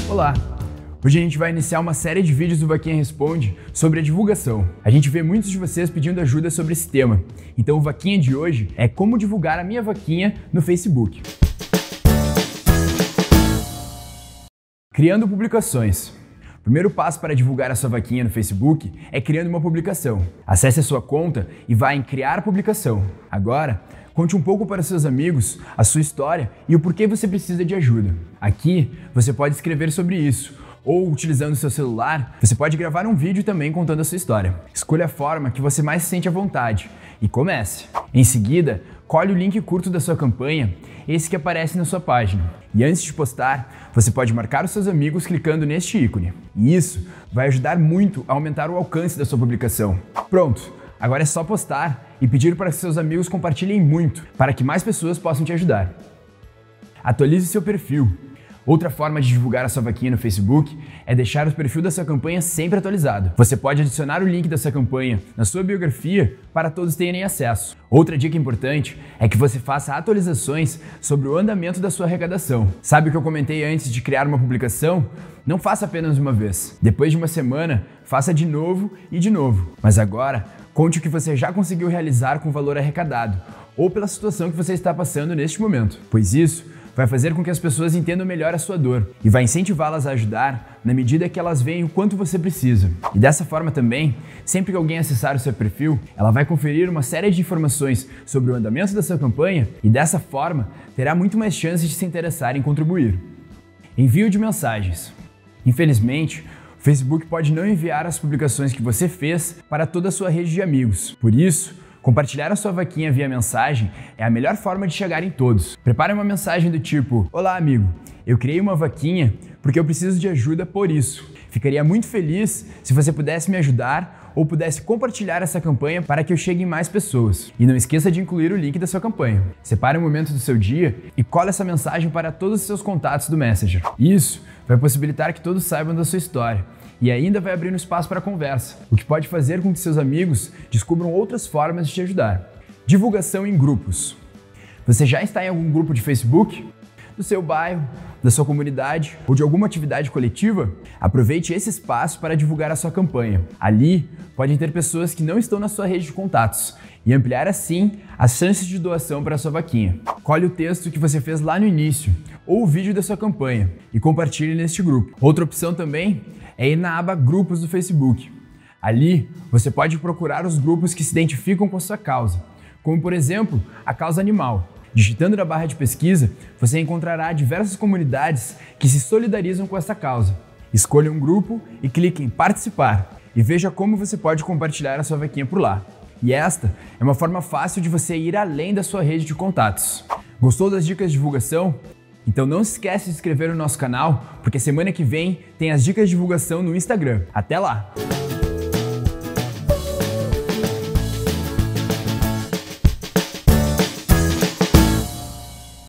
Olá! Hoje a gente vai iniciar uma série de vídeos do Vaquinha Responde sobre a divulgação. A gente vê muitos de vocês pedindo ajuda sobre esse tema, então o Vaquinha de hoje é como divulgar a minha vaquinha no Facebook. Criando publicações. O primeiro passo para divulgar a sua vaquinha no Facebook é criando uma publicação. Acesse a sua conta e vá em Criar Publicação. Agora, conte um pouco para seus amigos a sua história e o porquê você precisa de ajuda. Aqui, você pode escrever sobre isso, ou utilizando seu celular, você pode gravar um vídeo também contando a sua história. Escolha a forma que você mais se sente à vontade e comece. Em seguida, colhe o link curto da sua campanha, esse que aparece na sua página. E antes de postar, você pode marcar os seus amigos clicando neste ícone. E isso vai ajudar muito a aumentar o alcance da sua publicação. Pronto! Agora é só postar e pedir para que seus amigos compartilhem muito, para que mais pessoas possam te ajudar. Atualize seu perfil. Outra forma de divulgar a sua vaquinha no Facebook é deixar o perfil da sua campanha sempre atualizado. Você pode adicionar o link da sua campanha na sua biografia para todos terem acesso. Outra dica importante é que você faça atualizações sobre o andamento da sua arrecadação. Sabe o que eu comentei antes de criar uma publicação? Não faça apenas uma vez. Depois de uma semana, faça de novo e de novo. Mas agora, conte o que você já conseguiu realizar com o valor arrecadado ou pela situação que você está passando neste momento, pois isso vai fazer com que as pessoas entendam melhor a sua dor e vai incentivá-las a ajudar na medida que elas veem o quanto você precisa. E dessa forma também, sempre que alguém acessar o seu perfil, ela vai conferir uma série de informações sobre o andamento da sua campanha e dessa forma terá muito mais chances de se interessar em contribuir. Envio de mensagens. Infelizmente, o Facebook pode não enviar as publicações que você fez para toda a sua rede de amigos. Por isso, compartilhar a sua vaquinha via mensagem é a melhor forma de chegar em todos. Prepare uma mensagem do tipo: "Olá amigo, eu criei uma vaquinha porque eu preciso de ajuda por isso. Ficaria muito feliz se você pudesse me ajudar ou pudesse compartilhar essa campanha para que eu chegue em mais pessoas. E não esqueça de incluir o link da sua campanha." Separe um momento do seu dia e cole essa mensagem para todos os seus contatos do Messenger. Isso vai possibilitar que todos saibam da sua história. E ainda vai abrir um espaço para conversa, o que pode fazer com que seus amigos descubram outras formas de te ajudar. Divulgação em grupos. Você já está em algum grupo de Facebook? Do seu bairro, da sua comunidade ou de alguma atividade coletiva? Aproveite esse espaço para divulgar a sua campanha. Ali, podem ter pessoas que não estão na sua rede de contatos e ampliar assim as chances de doação para a sua vaquinha. Colhe o texto que você fez lá no início ou o vídeo da sua campanha e compartilhe neste grupo. Outra opção também é ir na aba Grupos do Facebook. Ali, você pode procurar os grupos que se identificam com a sua causa, como por exemplo, a causa animal. Digitando na barra de pesquisa, você encontrará diversas comunidades que se solidarizam com essa causa. Escolha um grupo e clique em Participar e veja como você pode compartilhar a sua vaquinha por lá. E esta é uma forma fácil de você ir além da sua rede de contatos. Gostou das dicas de divulgação? Então não se esquece de se inscrever no nosso canal, porque semana que vem tem as dicas de divulgação no Instagram. Até lá!